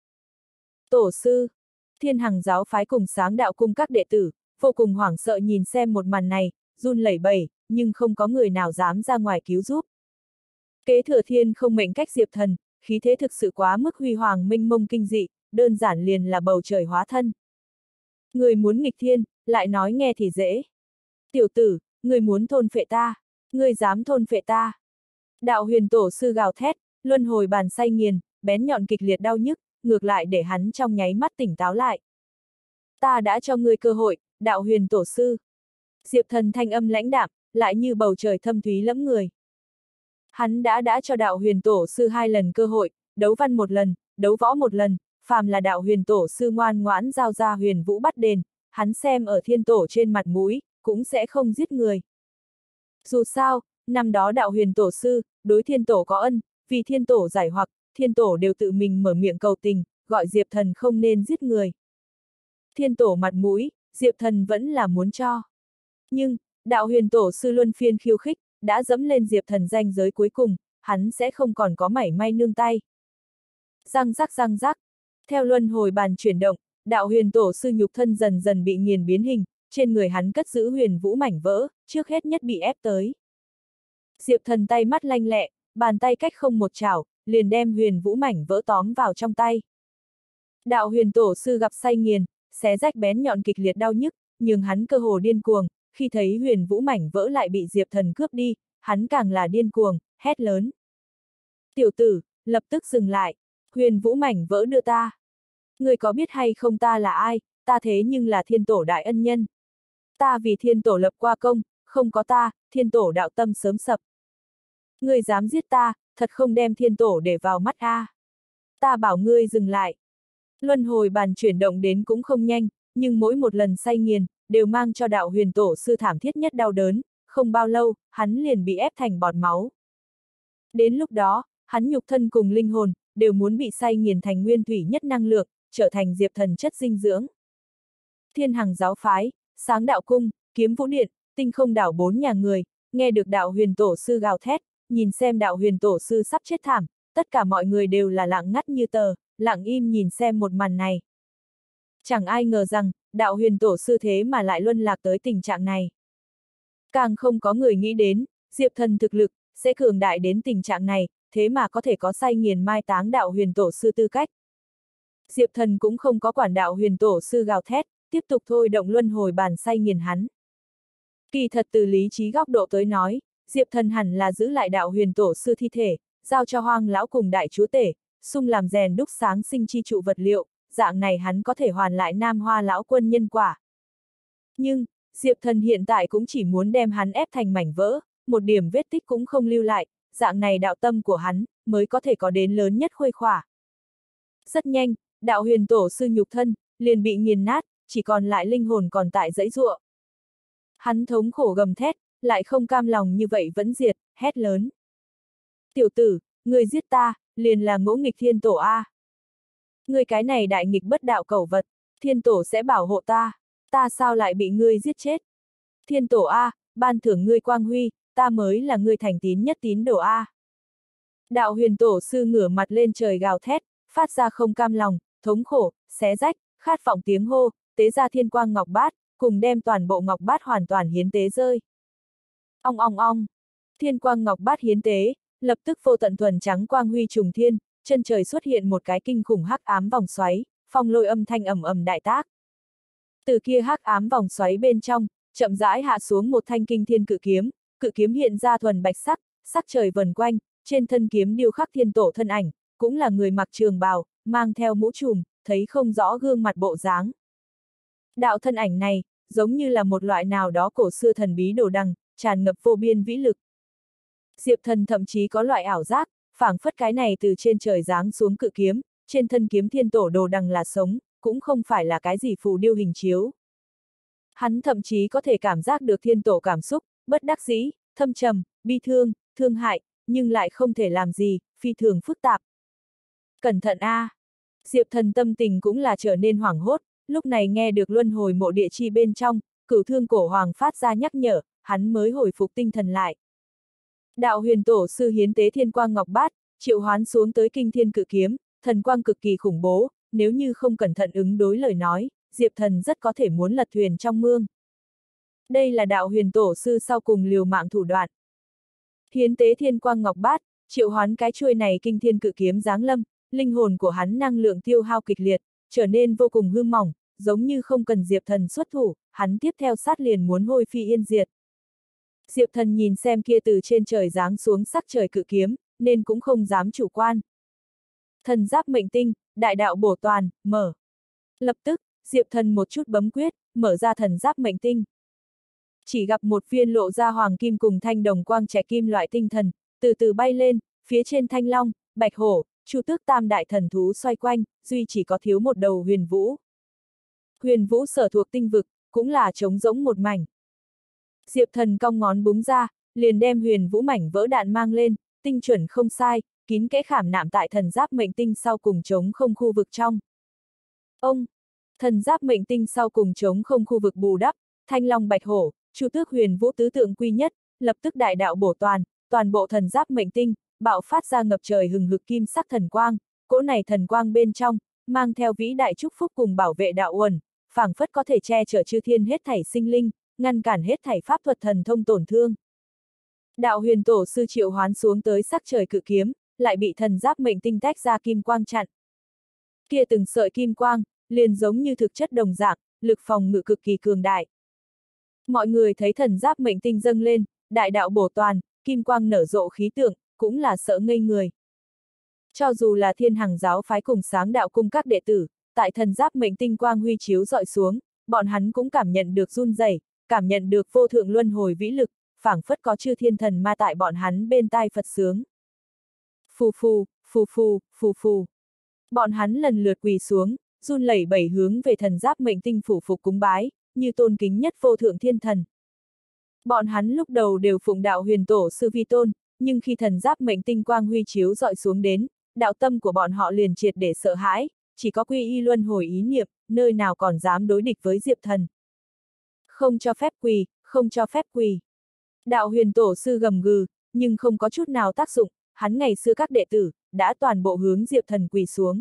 Tổ sư, Thiên Hằng giáo phái cùng Sáng Đạo cung các đệ tử, vô cùng hoảng sợ nhìn xem một màn này, run lẩy bẩy, nhưng không có người nào dám ra ngoài cứu giúp. Kế Thừa Thiên không mệnh cách Diệp Thần, khí thế thực sự quá mức huy hoàng mênh mông kinh dị, đơn giản liền là bầu trời hóa thân. Người muốn nghịch thiên, lại nói nghe thì dễ. Tiểu tử, người muốn thôn phệ ta, người dám thôn phệ ta. Đạo Huyền tổ sư gào thét, luân hồi bàn xay nghiền, bén nhọn kịch liệt đau nhức, ngược lại để hắn trong nháy mắt tỉnh táo lại. Ta đã cho ngươi cơ hội, Đạo Huyền tổ sư. Diệp Thần thanh âm lãnh đạm, lại như bầu trời thâm thúy lẫm người. Hắn đã cho Đạo Huyền tổ sư 2 lần cơ hội, đấu văn 1 lần, đấu võ 1 lần, phàm là Đạo Huyền tổ sư ngoan ngoãn giao ra huyền vũ bắt đền, hắn xem ở thiên tổ trên mặt mũi, cũng sẽ không giết người. Dù sao, năm đó Đạo Huyền tổ sư, đối thiên tổ có ân, vì thiên tổ giải hoặc, thiên tổ đều tự mình mở miệng cầu tình, gọi Diệp Thần không nên giết người. Thiên tổ mặt mũi, Diệp Thần vẫn là muốn cho. Nhưng, Đạo Huyền tổ sư luân phiên khiêu khích, đã dẫm lên Diệp Thần ranh giới cuối cùng, hắn sẽ không còn có mảy may nương tay. Răng rắc, theo luân hồi bàn chuyển động, Đạo Huyền tổ sư nhục thân dần dần bị nghiền biến hình, trên người hắn cất giữ huyền vũ mảnh vỡ, trước hết nhất bị ép tới. Diệp Thần tay mắt lanh lẹ, bàn tay cách không một chảo, liền đem huyền vũ mảnh vỡ tóm vào trong tay. Đạo Huyền tổ sư gặp say nghiền, xé rách bén nhọn kịch liệt đau nhức, nhưng hắn cơ hồ điên cuồng, khi thấy huyền vũ mảnh vỡ lại bị Diệp Thần cướp đi, hắn càng là điên cuồng, hét lớn. Tiểu tử, lập tức dừng lại, huyền vũ mảnh vỡ đưa ta. Người có biết hay không ta là ai, ta thế nhưng là thiên tổ đại ân nhân. Ta vì thiên tổ lập qua công, không có ta, thiên tổ đạo tâm sớm sập. Ngươi dám giết ta, thật không đem thiên tổ để vào mắt a. Ta bảo ngươi dừng lại. Luân hồi bàn chuyển động đến cũng không nhanh, nhưng mỗi một lần say nghiền, đều mang cho Đạo Huyền tổ sư thảm thiết nhất đau đớn, không bao lâu, hắn liền bị ép thành bọt máu. Đến lúc đó, hắn nhục thân cùng linh hồn, đều muốn bị say nghiền thành nguyên thủy nhất năng lượng, trở thành Diệp Thần chất dinh dưỡng. Thiên Hằng giáo phái, Sáng Đạo cung, Kiếm Vũ điện, Tinh Không đảo 4 nhà người, nghe được Đạo Huyền tổ sư gào thét, nhìn xem Đạo Huyền tổ sư sắp chết thảm, tất cả mọi người đều là lặng ngắt như tờ, lặng im nhìn xem một màn này. Chẳng ai ngờ rằng, Đạo Huyền tổ sư thế mà lại luân lạc tới tình trạng này. Càng không có người nghĩ đến, Diệp Thần thực lực, sẽ cường đại đến tình trạng này, thế mà có thể có say nghiền mai táng Đạo Huyền tổ sư tư cách. Diệp Thần cũng không có quản Đạo Huyền tổ sư gào thét, tiếp tục thôi động luân hồi bàn say nghiền hắn. Kỳ thật từ lý trí góc độ tới nói, Diệp Thần hẳn là giữ lại Đạo Huyền tổ sư thi thể, giao cho Hoang lão cùng đại chúa tể, xung làm rèn đúc sáng sinh chi trụ vật liệu, dạng này hắn có thể hoàn lại Nam Hoa lão quân nhân quả. Nhưng, Diệp Thần hiện tại cũng chỉ muốn đem hắn ép thành mảnh vỡ, một điểm vết tích cũng không lưu lại, dạng này đạo tâm của hắn, mới có thể có đến lớn nhất khuây khỏa. Rất nhanh, Đạo Huyền tổ sư nhục thân, liền bị nghiền nát, chỉ còn lại linh hồn còn tại giãy giụa. Hắn thống khổ gầm thét, lại không cam lòng như vậy vẫn diệt, hét lớn. Tiểu tử, người giết ta, liền là ngỗ nghịch thiên tổ A. Người cái này đại nghịch bất đạo cẩu vật, thiên tổ sẽ bảo hộ ta, ta sao lại bị ngươi giết chết? Thiên tổ A, ban thưởng ngươi quang huy, ta mới là ngươi thành tín nhất tín đồ A. Đạo Huyền tổ sư ngửa mặt lên trời gào thét, phát ra không cam lòng, thống khổ, xé rách, khát vọng tiếng hô, tế ra thiên quang ngọc bát, cùng đem toàn bộ ngọc bát hoàn toàn hiến tế rơi. Ong ong ong, thiên quang ngọc bát hiến tế, lập tức vô tận thuần trắng quang huy trùng thiên, chân trời xuất hiện một cái kinh khủng hắc ám vòng xoáy, phong lôi âm thanh ầm ầm đại tác. Từ kia hắc ám vòng xoáy bên trong, chậm rãi hạ xuống một thanh kinh thiên cự kiếm hiện ra thuần bạch sắc, sắc trời vần quanh, trên thân kiếm điêu khắc thiên tổ thân ảnh, cũng là người mặc trường bào, mang theo mũ trùm, thấy không rõ gương mặt bộ dáng. Đạo thân ảnh này, giống như là một loại nào đó cổ xưa thần bí đồ đằng, tràn ngập vô biên vĩ lực. Diệp Thần thậm chí có loại ảo giác, phảng phất cái này từ trên trời giáng xuống cự kiếm, trên thân kiếm thiên tổ đồ đằng là sống, cũng không phải là cái gì phù điêu hình chiếu. Hắn thậm chí có thể cảm giác được thiên tổ cảm xúc, bất đắc dĩ, thâm trầm, bi thương, thương hại, nhưng lại không thể làm gì, phi thường phức tạp. Cẩn thận a! Diệp Thần tâm tình cũng là trở nên hoảng hốt, lúc này nghe được luân hồi mộ địa chi bên trong, Cửu Thương cổ hoàng phát ra nhắc nhở, hắn mới hồi phục tinh thần lại. Đạo Huyền tổ sư hiến tế thiên quang ngọc bát, triệu hoán xuống tới kinh thiên cự kiếm, thần quang cực kỳ khủng bố, nếu như không cẩn thận ứng đối lời nói, Diệp Thần rất có thể muốn lật thuyền trong mương. Đây là đạo huyền tổ sư sau cùng liều mạng thủ đoạn. Hiến tế thiên quang ngọc bát, triệu hoán cái chuôi này kinh thiên cự kiếm giáng lâm, linh hồn của hắn năng lượng tiêu hao kịch liệt, trở nên vô cùng hư mỏng, giống như không cần Diệp Thần xuất thủ, hắn tiếp theo sát liền muốn hôi phi yên diệt. Diệp Thần nhìn xem kia từ trên trời giáng xuống sắc trời cự kiếm, nên cũng không dám chủ quan. Thần giáp mệnh tinh, đại đạo bổ toàn, mở. Lập tức, Diệp Thần một chút bấm quyết, mở ra thần giáp mệnh tinh. Chỉ gặp một viên lộ ra hoàng kim cùng thanh đồng quang trẻ kim loại tinh thần, từ từ bay lên, phía trên thanh long, bạch hổ, chu tước tam đại thần thú xoay quanh, duy chỉ có thiếu một đầu huyền vũ. Huyền vũ sở thuộc tinh vực, cũng là trống rỗng một mảnh. Diệp Thần cong ngón búng ra, liền đem huyền vũ mảnh vỡ đạn mang lên, tinh chuẩn không sai, kín kẽ khảm nạm tại thần giáp mệnh tinh sau cùng trống không khu vực trong. Ông, thần giáp mệnh tinh sau cùng trống không khu vực bù đắp, thanh long bạch hổ, chu tước huyền vũ tứ tượng quy nhất, lập tức đại đạo bổ toàn, toàn bộ thần giáp mệnh tinh, bạo phát ra ngập trời hừng hực kim sắc thần quang, cỗ này thần quang bên trong, mang theo vĩ đại chúc phúc cùng bảo vệ đạo uẩn, phảng phất có thể che chở chư thiên hết thảy sinh linh, ngăn cản hết thảy pháp thuật thần thông tổn thương. Đạo huyền tổ sư triệu hoán xuống tới sắc trời cự kiếm, lại bị thần giáp mệnh tinh tách ra kim quang chặn. Kia từng sợi kim quang, liền giống như thực chất đồng dạng, lực phòng ngự cực kỳ cường đại. Mọi người thấy thần giáp mệnh tinh dâng lên, đại đạo bổ toàn, kim quang nở rộ khí tượng, cũng là sợ ngây người. Cho dù là Thiên Hằng giáo phái cùng Sáng đạo cung các đệ tử, tại thần giáp mệnh tinh quang huy chiếu dọi xuống, bọn hắn cũng cảm nhận được run rẩy, cảm nhận được vô thượng luân hồi vĩ lực, phảng phất có chư thiên thần ma tại bọn hắn bên tai Phật sướng. Phù phù, phù phù, phù phù. Bọn hắn lần lượt quỳ xuống, run lẩy bẩy hướng về thần giáp mệnh tinh phủ phục cúng bái, như tôn kính nhất vô thượng thiên thần. Bọn hắn lúc đầu đều phụng đạo huyền tổ sư vi tôn, nhưng khi thần giáp mệnh tinh quang huy chiếu dọi xuống đến, đạo tâm của bọn họ liền triệt để sợ hãi, chỉ có quy y luân hồi ý niệm, nơi nào còn dám đối địch với Diệp Thần. Không cho phép quỳ, không cho phép quỳ. Đạo huyền tổ sư gầm gừ, nhưng không có chút nào tác dụng, hắn ngày xưa các đệ tử, đã toàn bộ hướng Diệp Thần quỳ xuống.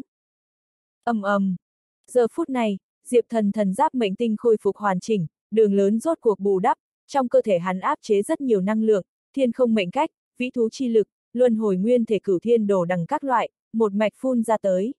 Ầm ầm. Giờ phút này, Diệp Thần thần giáp mệnh tinh khôi phục hoàn chỉnh, đường lớn rốt cuộc bù đắp, trong cơ thể hắn áp chế rất nhiều năng lượng, thiên không mệnh cách, vĩ thú chi lực, luân hồi nguyên thể cửu thiên đồ đằng các loại, một mạch phun ra tới.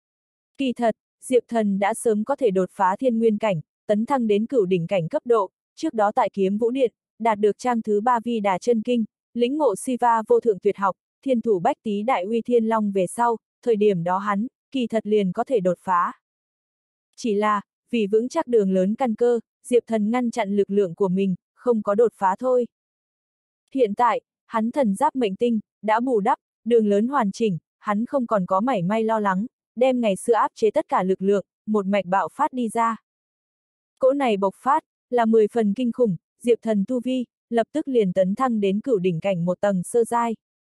Kỳ thật, Diệp Thần đã sớm có thể đột phá thiên nguyên cảnh, tấn thăng đến cửu đỉnh cảnh cấp độ, trước đó tại Kiếm Vũ Điện, đạt được trang thứ 3 Vi Đà chân kinh, lĩnh ngộ Siva vô thượng tuyệt học, thiên thủ bách tý đại uy thiên long về sau, thời điểm đó hắn, kỳ thật liền có thể đột phá. Chỉ là, vì vững chắc đường lớn căn cơ, Diệp Thần ngăn chặn lực lượng của mình, không có đột phá thôi. Hiện tại, hắn thần giáp mệnh tinh, đã bù đắp, đường lớn hoàn chỉnh, hắn không còn có mảy may lo lắng, đem ngày xưa áp chế tất cả lực lượng, một mạch bạo phát đi ra. Cỗ này bộc phát, là 10 phần kinh khủng, Diệp Thần tu vi, lập tức liền tấn thăng đến cửu đỉnh cảnh một tầng sơ giai.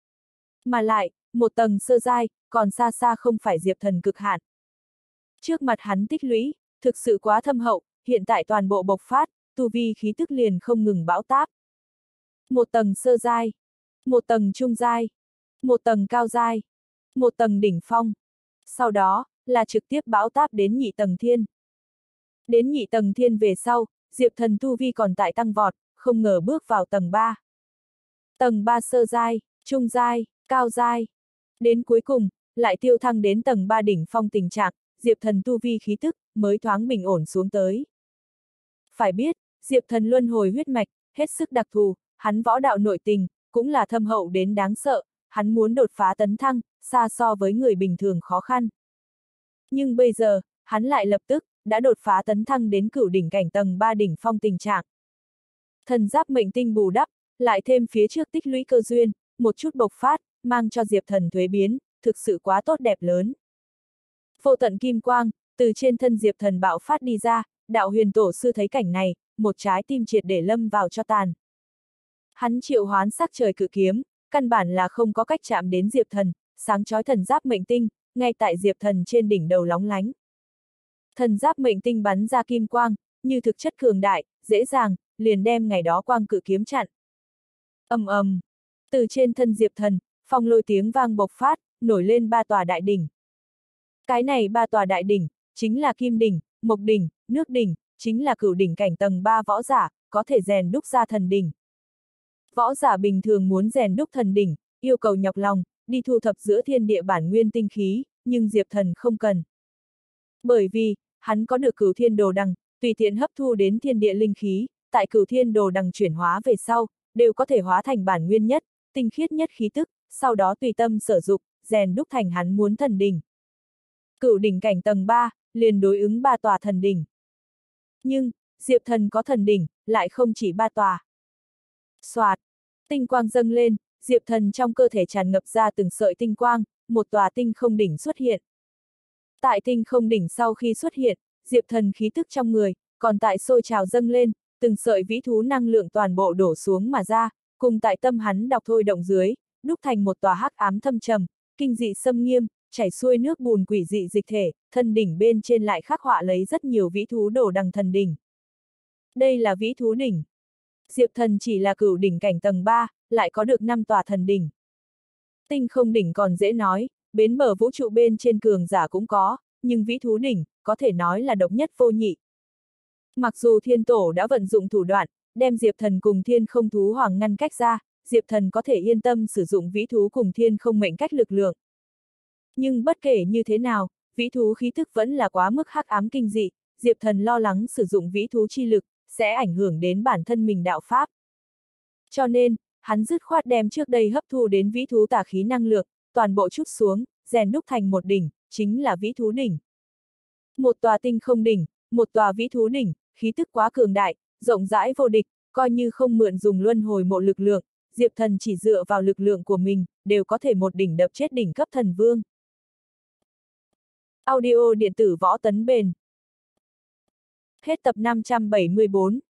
Mà lại, một tầng sơ giai, còn xa xa không phải Diệp Thần cực hạn. Trước mặt hắn tích lũy, thực sự quá thâm hậu, hiện tại toàn bộ bộc phát, tu vi khí tức liền không ngừng bão táp. Một tầng sơ giai, một tầng trung giai, một tầng cao giai, một tầng đỉnh phong. Sau đó, là trực tiếp bão táp đến nhị tầng thiên. Đến nhị tầng thiên về sau, Diệp Thần tu vi còn tại tăng vọt, không ngờ bước vào tầng 3. Tầng 3 sơ giai, trung giai, cao giai. Đến cuối cùng, lại tiêu thăng đến tầng 3 đỉnh phong tình trạng, Diệp Thần tu vi khí tức, mới thoáng bình ổn xuống tới. Phải biết, Diệp Thần luân hồi huyết mạch, hết sức đặc thù, hắn võ đạo nội tình, cũng là thâm hậu đến đáng sợ, hắn muốn đột phá tấn thăng, xa so với người bình thường khó khăn. Nhưng bây giờ, hắn lại lập tức, đã đột phá tấn thăng đến cửu đỉnh cảnh tầng 3 đỉnh phong tình trạng. Thần giáp mệnh tinh bù đắp, lại thêm phía trước tích lũy cơ duyên, một chút bộc phát, mang cho Diệp Thần thuế biến, thực sự quá tốt đẹp lớn. Vô tận kim quang, từ trên thân Diệp Thần bạo phát đi ra, đạo huyền tổ sư thấy cảnh này, một trái tim triệt để lâm vào cho tàn. Hắn triệu hoán sắc trời cự kiếm, căn bản là không có cách chạm đến Diệp Thần, sáng chói thần giáp mệnh tinh, ngay tại Diệp Thần trên đỉnh đầu lóng lánh. Thần giáp mệnh tinh bắn ra kim quang, như thực chất cường đại, dễ dàng, liền đem ngày đó quang cự kiếm chặn. Ầm ầm, từ trên thân Diệp Thần, phong lôi tiếng vang bộc phát, nổi lên 3 tòa đại đỉnh. Cái này 3 tòa đại đỉnh, chính là kim đỉnh, mộc đỉnh, nước đỉnh, chính là cửu đỉnh cảnh tầng 3 võ giả, có thể rèn đúc ra thần đỉnh. Võ giả bình thường muốn rèn đúc thần đỉnh, yêu cầu nhọc lòng, đi thu thập giữa thiên địa bản nguyên tinh khí, nhưng Diệp Thần không cần. Bởi vì, hắn có được cửu thiên đồ đằng, tùy tiện hấp thu đến thiên địa linh khí, tại cửu thiên đồ đằng chuyển hóa về sau, đều có thể hóa thành bản nguyên nhất, tinh khiết nhất khí tức, sau đó tùy tâm sử dụng, rèn đúc thành hắn muốn thần đỉnh. Cửu đỉnh cảnh tầng 3, liền đối ứng 3 tòa thần đỉnh. Nhưng, Diệp Thần có thần đỉnh, lại không chỉ 3 tòa. Soạt, tinh quang dâng lên, Diệp Thần trong cơ thể tràn ngập ra từng sợi tinh quang, một tòa tinh không đỉnh xuất hiện. Tại tinh không đỉnh sau khi xuất hiện, Diệp Thần khí tức trong người, còn tại sôi trào dâng lên, từng sợi vĩ thú năng lượng toàn bộ đổ xuống mà ra, cùng tại tâm hắn đọc thôi động dưới, đúc thành một tòa hắc ám thâm trầm, kinh dị xâm nghiêm, chảy xuôi nước bùn quỷ dị dịch thể, thân đỉnh bên trên lại khắc họa lấy rất nhiều vĩ thú đồ đằng thần đỉnh. Đây là vĩ thú đỉnh. Diệp Thần chỉ là cửu đỉnh cảnh tầng 3, lại có được 5 tòa thần đỉnh. Tinh không đỉnh còn dễ nói, bến bờ vũ trụ bên trên cường giả cũng có, nhưng vĩ thú đỉnh, có thể nói là độc nhất vô nhị. Mặc dù thiên tổ đã vận dụng thủ đoạn, đem Diệp Thần cùng thiên không thú hoàng ngăn cách ra, Diệp Thần có thể yên tâm sử dụng vĩ thú cùng thiên không mệnh cách lực lượng. Nhưng bất kể như thế nào, vĩ thú khí thức vẫn là quá mức hắc ám kinh dị, Diệp Thần lo lắng sử dụng vĩ thú chi lực, sẽ ảnh hưởng đến bản thân mình đạo pháp. Cho nên, hắn dứt khoát đem trước đây hấp thu đến vĩ thú tà khí năng lượng, toàn bộ chút xuống, rèn đúc thành một đỉnh, chính là vĩ thú đỉnh. Một tòa tinh không đỉnh, một tòa vĩ thú đỉnh, khí tức quá cường đại, rộng rãi vô địch, coi như không mượn dùng luân hồi mộ lực lượng, Diệp Thần chỉ dựa vào lực lượng của mình, đều có thể một đỉnh đập chết đỉnh cấp thần vương. Audio điện tử võ tấn bền. Hết tập 574.